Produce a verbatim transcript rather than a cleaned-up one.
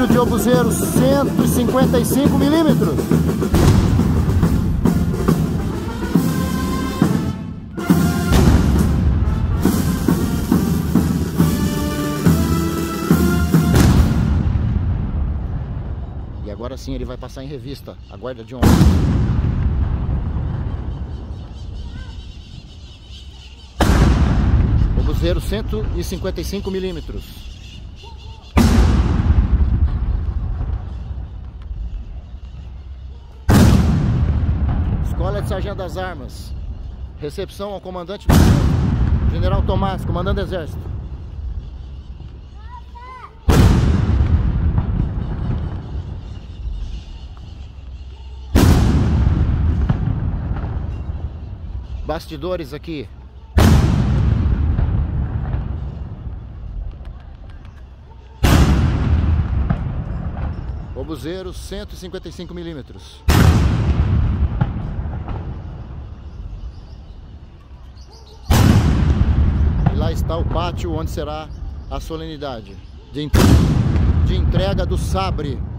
tiro de obuseiro cento e cinquenta e cinco milímetros. E agora sim ele vai passar em revista a guarda de ombro. Obuseiro cento e cinquenta e cinco milímetros. Escola de Sargento das Armas. Recepção ao comandante General Tomás, comandante do Exército. Bastidores aqui. Obuseiro cento e cinquenta e cinco milímetros. E lá está o pátio onde será a solenidade de entrega do sabre